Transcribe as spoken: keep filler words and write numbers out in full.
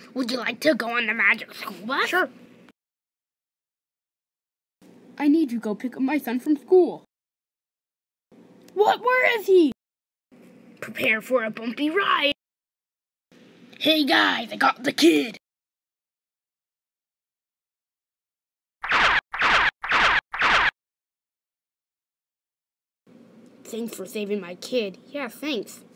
Would you like to go on the magic school bus? Sure. I need to go pick up my son from school. What? Where is he? Prepare for a bumpy ride. Hey guys, I got the kid. Thanks for saving my kid. Yeah, thanks.